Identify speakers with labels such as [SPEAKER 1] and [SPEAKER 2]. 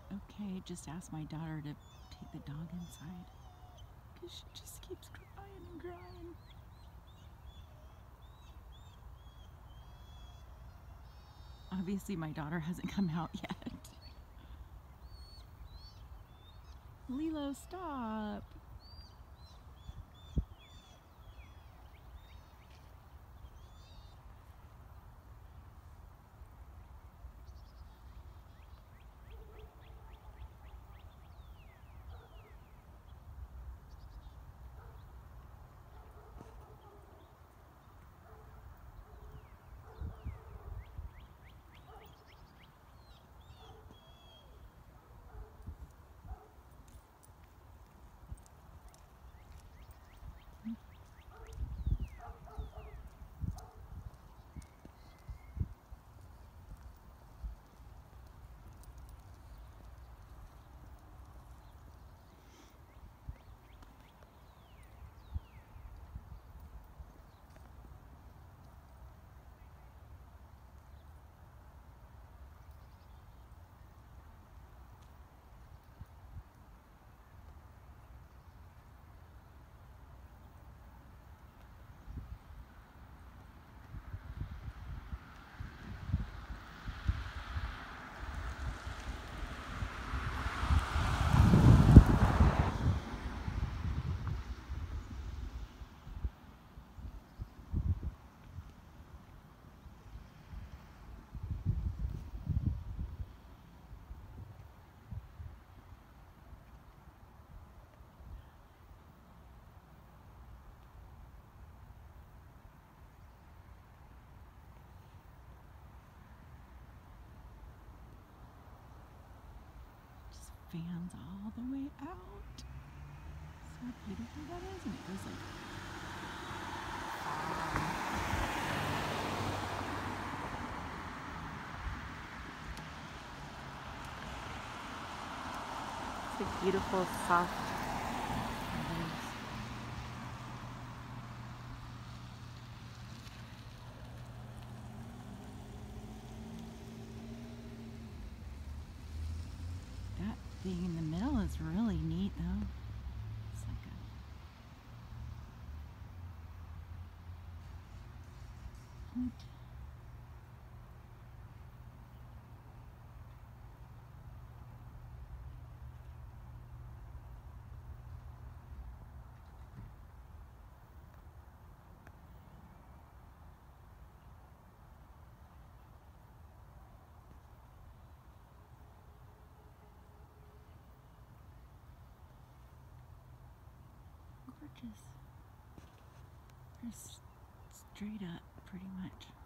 [SPEAKER 1] Okay, just ask my daughter to take the dog inside. Because she just keeps crying and crying. Obviously, my daughter hasn't come out yet. Lilo, stop! Fans all the way out. So beautiful that is, and it goes like it's a beautiful soft feathers. That thing in the middle is really neat though. It's like a hoot. Gorgeous. They're straight up pretty much.